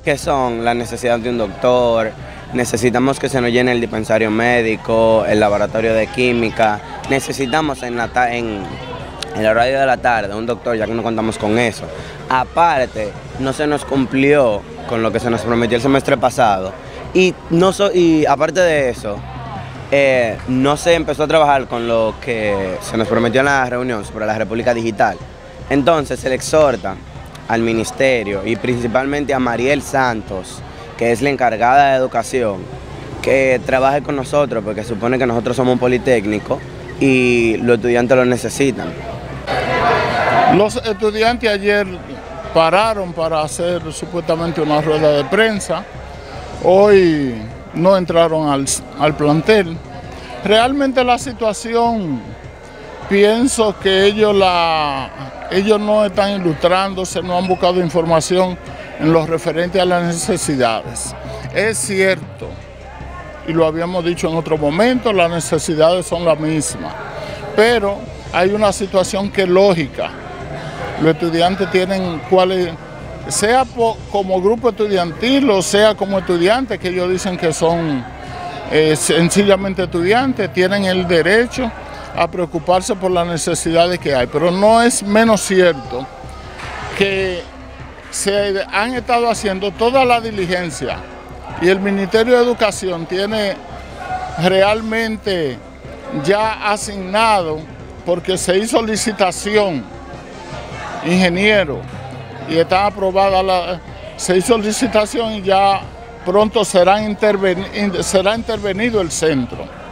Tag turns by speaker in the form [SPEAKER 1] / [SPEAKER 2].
[SPEAKER 1] que son la necesidad de un doctor, necesitamos que se nos llene el dispensario médico, el laboratorio de química, necesitamos en el horario de la tarde un doctor, ya que no contamos con eso. Aparte, no se nos cumplió con lo que se nos prometió el semestre pasado y aparte de eso, no se empezó a trabajar con lo que se nos prometió en la reunión sobre la República Digital. Entonces se le exhorta al ministerio y principalmente a Mariel Santos, que es la encargada de educación, que trabaje con nosotros, porque supone que nosotros somos un politécnico y los estudiantes lo necesitan.
[SPEAKER 2] Los estudiantes ayer pararon para hacer supuestamente una rueda de prensa. Hoy no entraron al plantel. Realmente la situación, pienso que ellos no están ilustrándose, no han buscado información en lo referente a las necesidades. Es cierto, y lo habíamos dicho en otro momento, las necesidades son las mismas, pero hay una situación que es lógica. Los estudiantes tienen cuáles, sea como grupo estudiantil o sea como estudiantes, que ellos dicen que son sencillamente estudiantes, tienen el derecho a preocuparse por las necesidades que hay, pero no es menos cierto que se han estado haciendo toda la diligencia y el Ministerio de Educación tiene realmente ya asignado, porque se hizo licitación, ingeniero, y está aprobada se hizo licitación y ya pronto será intervenido el centro.